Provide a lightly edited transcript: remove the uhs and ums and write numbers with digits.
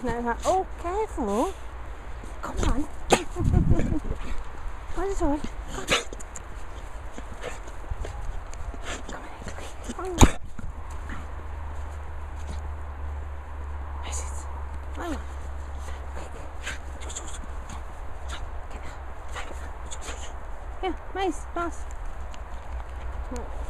know how. Oh, careful! Come on. Where's the toy? Come on, quick. Come on. Where's it? Come on. Quick. Here, Mace, pass.